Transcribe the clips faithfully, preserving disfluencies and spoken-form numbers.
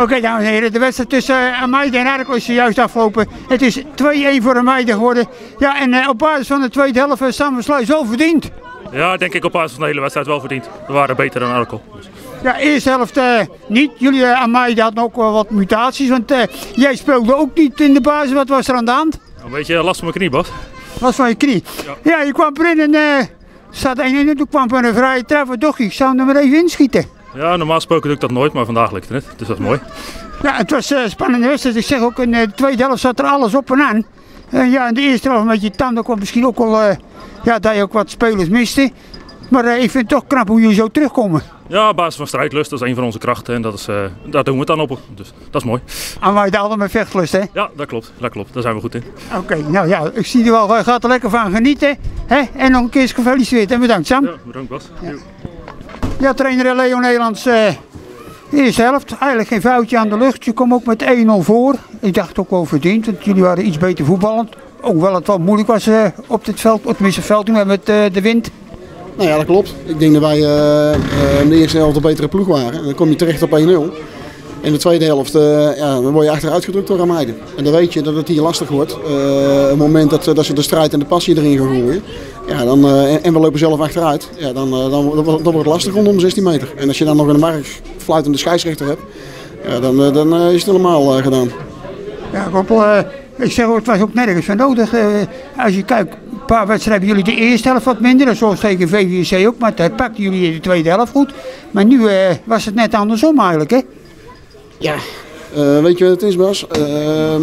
okay, dames en heren, de wedstrijd tussen uh, Ameide en Arkel is juist afgelopen. Het is twee-een voor Ameide geworden. Ja, en uh, op basis van de tweede helft uh, Sam Versluis wel verdiend. Ja, denk ik op basis van de hele wedstrijd wel verdiend. We waren beter dan Arkel. Dus. Ja, eerste helft uh, niet. Jullie uh, Ameide hadden ook wel wat mutaties, want uh, jij speelde ook niet in de basis. Wat was er aan de hand? Een beetje last van mijn knie, Bas. Last van je knie? Ja, ja je kwam erin en uh, zat één en toen kwam er een vrije treffer. Doch, ik zou hem er maar even inschieten. Ja, normaal gesproken doe ik dat nooit, maar vandaag lukt het net, dus dat is mooi. Ja, het was een uh, spannende wedstrijd. Ik zeg ook, in de tweede helft zat er alles op en aan. Uh, ja, in de eerste helft een beetje tanden kwam misschien ook wel, uh, ja, dat je ook wat spelers miste. Maar uh, ik vind het toch knap hoe jullie zo terugkomen. Ja, op basis van strijdlust, dat is een van onze krachten en dat is, uh, daar doen we het dan op. Dus dat is mooi. En wij daalden met vechtlust, hè? Ja, dat klopt, dat klopt. Daar zijn we goed in. Oké, okay, nou ja, ik zie er wel, uh, gaat er lekker van genieten. Hè? En nog een keer gefeliciteerd en bedankt, Sam. Ja, bedankt, Bas. Ja. Ja, trainer Leo Nederlands, uh, de eerste helft, eigenlijk geen foutje aan de lucht. Je kwam ook met één nul voor. Ik dacht ook wel verdiend, want jullie waren iets beter voetballend. Hoewel het wel moeilijk was uh, op dit veld, op het veld toen met uh, de wind. Nou ja, dat klopt. Ik denk dat wij uh, uh, in de eerste helft een betere ploeg waren. En dan kom je terecht op één nul. In de tweede helft uh, ja, dan word je achteruit gedrukt door Ameide. En dan weet je dat het hier lastig wordt. Uh, op het moment dat, dat ze de strijd en de passie erin gaan gooien. Ja, dan, uh, en, en we lopen zelf achteruit. Ja, dan, uh, dan, dan, dan wordt het lastig rondom zestien meter. En als je dan nog een markt fluitende scheidsrechter hebt. Ja, dan, uh, dan uh, is het helemaal uh, gedaan. Ja, Koppel, uh, ik zeg ook, het was ook nergens van nodig. Uh, als je kijkt, een paar wedstrijden hebben jullie de eerste helft wat minder. Zoals tegen V V C ook, maar daar pakten jullie de tweede helft goed. Maar nu uh, was het net andersom eigenlijk, hè? Ja, uh, weet je wat het is, Bas? Uh, uh,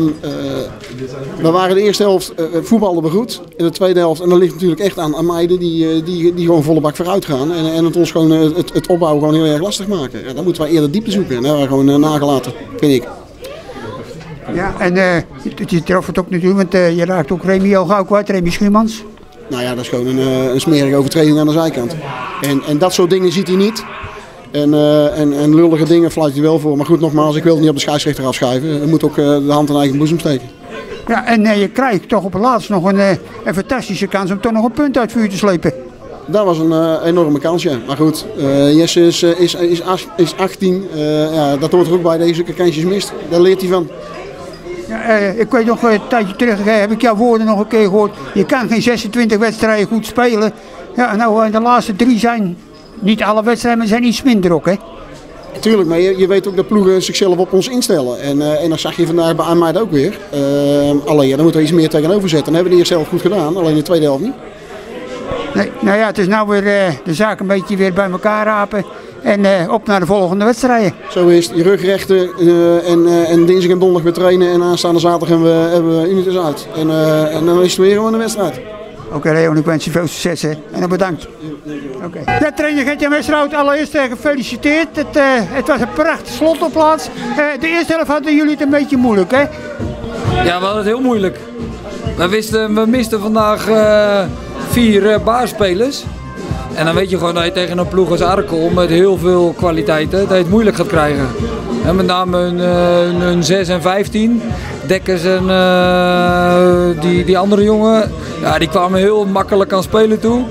we waren de eerste helft, uh, voetbalden we goed. In de tweede helft, en dat ligt natuurlijk echt aan Ameide, die, uh, die, die gewoon volle bak vooruit gaan. En, en het ons gewoon, uh, het, het opbouwen gewoon heel erg lastig maken. Ja, dan moeten we eerder diepte zoeken. En dat hebben we gewoon uh, nagelaten, vind ik. Ja, en uh, je trof het ook natuurlijk, want uh, je raakt ook Remy al gauw kwijt, Remy Schuurmans. Nou ja, dat is gewoon een, uh, een smerige overtreding aan de zijkant. En, en dat soort dingen ziet hij niet. En, uh, en, en lullige dingen fluit hij wel voor. Maar goed, nogmaals, ik wil het niet op de scheidsrechter afschuiven. Je moet ook uh, de hand in eigen boezem steken. Ja, en uh, je krijgt toch op het laatst nog een, uh, een fantastische kans om toch nog een punt uit vuur te slepen. Dat was een uh, enorme kans, ja. Maar goed, uh, Jesse is, uh, is, is, is achttien. Uh, ja, dat hoort er ook bij, dat hij zulke kansjes mist. Daar leert hij van. Ja, uh, ik weet nog, uh, een tijdje terug uh, heb ik jouw woorden nog een keer gehoord. Je kan geen zesentwintig wedstrijden goed spelen. Ja, nou, uh, de laatste drie zijn... Niet alle wedstrijden zijn iets minder ook, hè? Tuurlijk, maar je, je weet ook dat ploegen zichzelf op ons instellen. En, uh, en dat zag je vandaag bij Ameide ook weer. Uh, alleen, ja, dan moet er iets meer tegenover zetten. En hebben we de eerste helft goed gedaan, alleen de tweede helft niet. Nee, nou ja, het is nou weer uh, de zaak een beetje weer bij elkaar rapen. En uh, op naar de volgende wedstrijden. Zo is het. Je rug rechten uh, en, uh, en dinsdag en donderdag weer trainen. En aanstaande zaterdag hebben we, hebben we Unitas uit. En, uh, en dan is het weer gewoon een wedstrijd. Oké, okay, Leon, ik wens je veel succes, hè. En dan bedankt. Okay. Ja, trainer Gert-Jan Westerhout, allereerst uh, gefeliciteerd. Het, uh, het was een prachtige slotopplaats. Uh, de eerste helft hadden jullie het een beetje moeilijk, hè? Ja, we hadden het heel moeilijk. We, wisten, we misten vandaag uh, vier uh, baarspelers. En dan weet je gewoon dat je tegen een ploeg als Arkel met heel veel kwaliteiten, dat je het moeilijk gaat krijgen. En met name hun, uh, hun zes en vijftien. Dekkers en uh, die, die andere jongen, ja, die kwamen heel makkelijk aan spelen toe.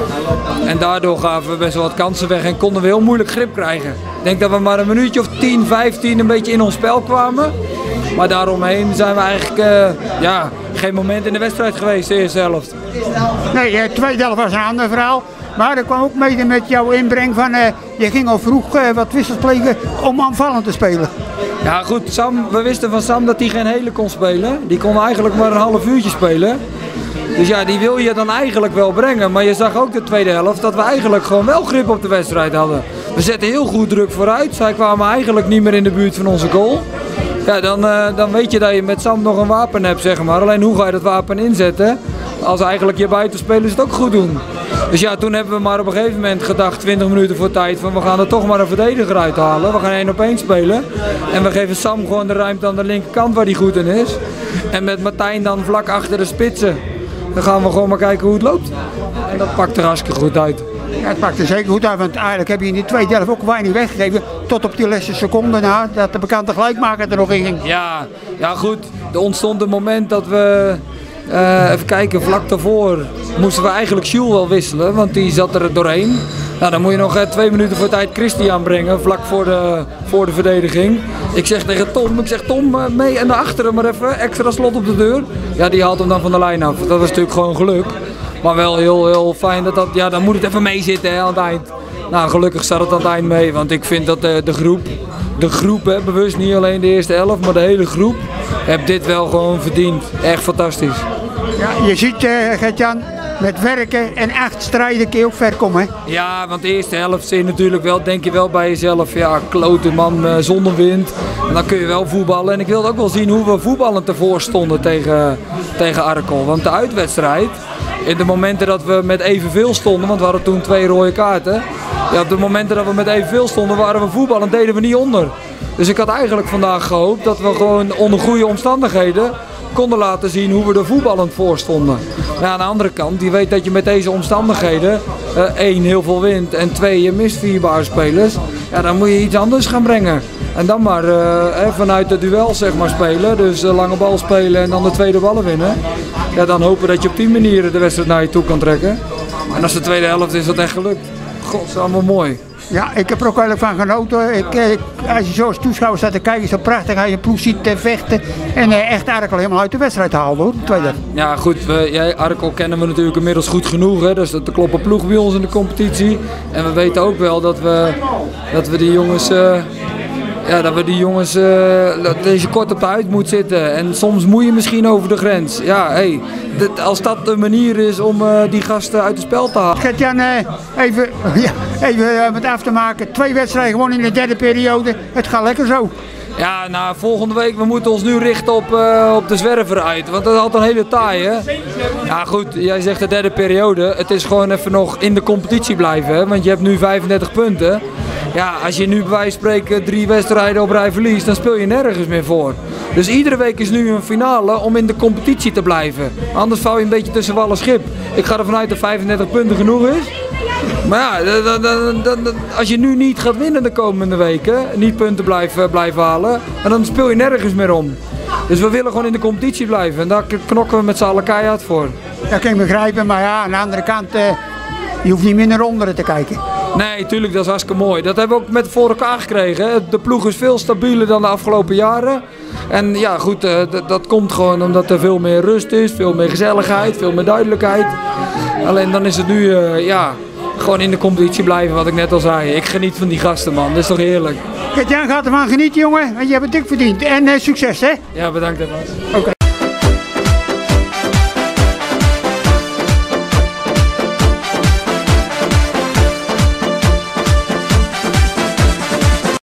En daardoor gaven we best wel wat kansen weg en konden we heel moeilijk grip krijgen. Ik denk dat we maar een minuutje of tien, vijftien een beetje in ons spel kwamen. Maar daaromheen zijn we eigenlijk uh, ja, geen moment in de wedstrijd geweest, de eerste helft. Nee, de tweede helft was een ander verhaal. Maar dat kwam ook mede met jouw inbreng van, uh, je ging al vroeg uh, wat wissels plegen om aanvallend te spelen. Ja goed, Sam, we wisten van Sam dat hij geen hele kon spelen. Die kon eigenlijk maar een half uurtje spelen. Dus ja, die wil je dan eigenlijk wel brengen. Maar je zag ook de tweede helft dat we eigenlijk gewoon wel grip op de wedstrijd hadden. We zetten heel goed druk vooruit. Zij kwamen eigenlijk niet meer in de buurt van onze goal. Ja, dan, uh, dan weet je dat je met Sam nog een wapen hebt, zeg maar. Alleen hoe ga je dat wapen inzetten als eigenlijk je buitenspelers het ook goed doen? Dus ja, toen hebben we maar op een gegeven moment gedacht, twintig minuten voor tijd, van we gaan er toch maar een verdediger uithalen. We gaan één op één spelen. En we geven Sam gewoon de ruimte aan de linkerkant waar hij goed in is. En met Martijn dan vlak achter de spitsen. Dan gaan we gewoon maar kijken hoe het loopt. En dat pakt er hartstikke goed uit. Ja, het pakt er zeker goed uit, want eigenlijk heb je in de tweede helft ook weinig weggegeven. Tot op die laatste seconde na, dat de bekante gelijkmaker er nog in ging. Ja, ja goed, er ontstond een moment dat we, uh, even kijken, vlak daarvoor moesten we eigenlijk Jules wel wisselen, want die zat er doorheen. Nou, dan moet je nog eh, twee minuten voor tijd Christian brengen, vlak voor de, voor de verdediging. Ik zeg tegen Tom, ik zeg Tom uh, mee en naar achteren maar even, extra slot op de deur. Ja, die haalt hem dan van de lijn af. Dat was natuurlijk gewoon geluk. Maar wel heel, heel fijn dat dat, ja, dan moet het even meezitten hè, aan het eind. Nou, gelukkig staat het aan het eind mee, want ik vind dat de, de groep, de groep hè, bewust niet alleen de eerste elf, maar de hele groep, heeft dit wel gewoon verdiend. Echt fantastisch. Ja, je ziet, uh, Gert-Jan, met werken en echt strijden kun je ook ver komen. Hè? Ja, want de eerste helft zie je natuurlijk wel, denk je wel bij jezelf, ja, klote man, uh, zonder wind. En dan kun je wel voetballen. En ik wilde ook wel zien hoe we voetballend ervoor stonden tegen, tegen Arkel. Want de uitwedstrijd, in de momenten dat we met evenveel stonden, want we hadden toen twee rode kaarten. Ja, op de momenten dat we met evenveel stonden, waren we voetballend, deden we niet onder. Dus ik had eigenlijk vandaag gehoopt dat we gewoon onder goede omstandigheden konden laten zien hoe we er voetballend voor stonden. Maar aan de andere kant, je weet dat je met deze omstandigheden, uh, één, heel veel wind en twee, je mist vier buitenspelers. Ja, dan moet je iets anders gaan brengen. En dan maar uh, vanuit de duel zeg maar spelen, dus uh, lange bal spelen en dan de tweede ballen winnen. Ja, dan hopen dat je op die manier de wedstrijd naar je toe kan trekken. En als de tweede helft is dat echt gelukt. God, dat is allemaal mooi. Ja, ik heb er ook wel van genoten. Ik, ik, als je zo als toeschouwer staat te kijken, is het prachtig. Als je ploeg ziet te vechten en uh, echt Arkel helemaal uit de wedstrijd haalde hoor. Tweede. Ja goed, we, ja, Arkel kennen we natuurlijk inmiddels goed genoeg. Hè? Dus dat klopt een ploeg bij ons in de competitie. En we weten ook wel dat we, dat we die jongens... Uh, Ja, dat we die jongens, uh, deze kort op de huid moet zitten en soms moet je misschien over de grens. Ja, hey, dit, als dat de manier is om uh, die gasten uit het spel te halen. Gert-Jan, uh, even, ja, even uh, met af te maken. Twee wedstrijden gewoon in de derde periode. Het gaat lekker zo. Ja, nou volgende week, we moeten ons nu richten op, uh, op de zwerver uit, want dat is altijd een hele taai hè. Ja goed, jij zegt de derde periode, het is gewoon even nog in de competitie blijven hè, want je hebt nu vijfendertig punten. Ja, als je nu bij wijze van spreken drie wedstrijden op rij verliest, dan speel je nergens meer voor. Dus iedere week is nu een finale om in de competitie te blijven. Anders val je een beetje tussen wal en schip. Ik ga ervan uit dat vijfendertig punten genoeg is. Maar ja, dan, dan, dan, als je nu niet gaat winnen de komende weken, niet punten blijven, blijven halen, dan speel je nergens meer om. Dus we willen gewoon in de competitie blijven en daar knokken we met z'n allen keihard voor. Dat kan ik begrijpen, maar ja, aan de andere kant, uh, je hoeft niet meer naar onderen te kijken. Nee, tuurlijk, dat is hartstikke mooi. Dat hebben we ook met voor elkaar gekregen. Hè. De ploeg is veel stabieler dan de afgelopen jaren. En ja, goed, uh, dat komt gewoon omdat er veel meer rust is, veel meer gezelligheid, veel meer duidelijkheid. Alleen dan is het nu, uh, ja, gewoon in de competitie blijven, wat ik net al zei. Ik geniet van die gasten, man. Dat is toch heerlijk. Gert-Jan gaat ervan genieten, jongen. Want je hebt het dik verdiend. En uh, succes, hè? Ja, bedankt, Bas. Oké. Okay.